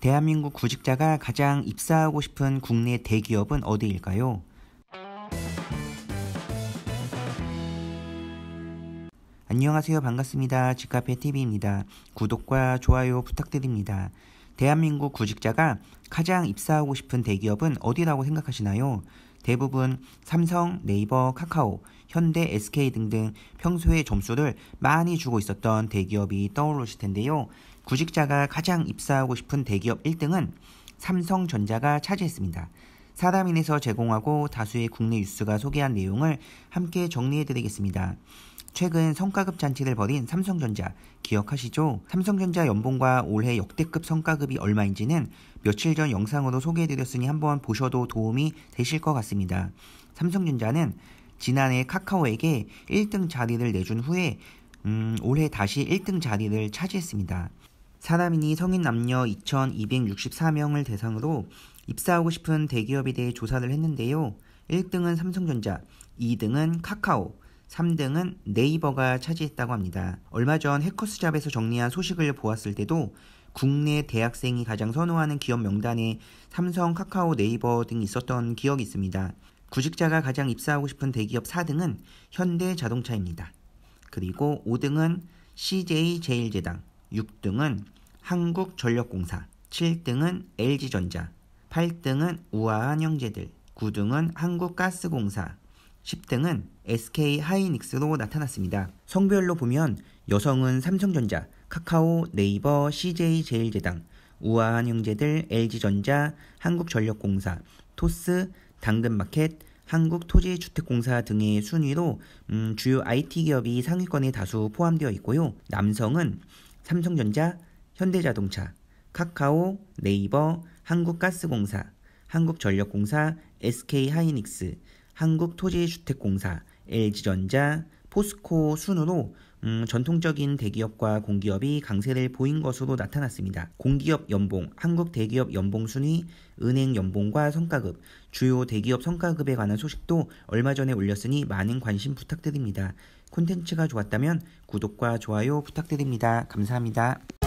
대한민국 구직자가 가장 입사하고 싶은 국내 대기업은 어디일까요? 안녕하세요. 반갑습니다. 집카페TV입니다. 구독과 좋아요 부탁드립니다. 대한민국 구직자가 가장 입사하고 싶은 대기업은 어디라고 생각하시나요? 대부분 삼성, 네이버, 카카오, 현대, SK 등등 평소에 점수를 많이 주고 있었던 대기업이 떠오르실 텐데요. 구직자가 가장 입사하고 싶은 대기업 1등은 삼성전자가 차지했습니다. 사람인에서 제공하고 다수의 국내 뉴스가 소개한 내용을 함께 정리해드리겠습니다. 최근 성과급 잔치를 벌인 삼성전자 기억하시죠? 삼성전자 연봉과 올해 역대급 성과급이 얼마인지는 며칠 전 영상으로 소개해드렸으니 한번 보셔도 도움이 되실 것 같습니다. 삼성전자는 지난해 카카오에게 1등 자리를 내준 후에 올해 다시 1등 자리를 차지했습니다. 사람인이 성인 남녀 2,264명을 대상으로 입사하고 싶은 대기업에 대해 조사를 했는데요. 1등은 삼성전자, 2등은 카카오, 3등은 네이버가 차지했다고 합니다. 얼마 전 해커스잡에서 정리한 소식을 보았을 때도 국내 대학생이 가장 선호하는 기업 명단에 삼성, 카카오, 네이버 등이 있었던 기억이 있습니다. 구직자가 가장 입사하고 싶은 대기업 4등은 현대자동차입니다. 그리고 5등은 CJ제일제당, 6등은 한국전력공사, 7등은 LG전자, 8등은 우아한형제들, 9등은 한국가스공사, 10등은 SK하이닉스로 나타났습니다. 성별로 보면 여성은 삼성전자, 카카오, 네이버, CJ제일제당, 우아한형제들, LG전자, 한국전력공사, 토스, 당근마켓, 한국토지주택공사 등의 순위로 주요 IT 기업이 상위권에 다수 포함되어 있고요. 남성은 삼성전자, 현대자동차, 카카오, 네이버, 한국가스공사, 한국전력공사, SK하이닉스, 한국토지주택공사, LG전자, 포스코 순으로 전통적인 대기업과 공기업이 강세를 보인 것으로 나타났습니다. 공기업 연봉, 한국 대기업 연봉 순위, 은행 연봉과 성과급, 주요 대기업 성과급에 관한 소식도 얼마 전에 올렸으니 많은 관심 부탁드립니다. 콘텐츠가 좋았다면 구독과 좋아요 부탁드립니다. 감사합니다.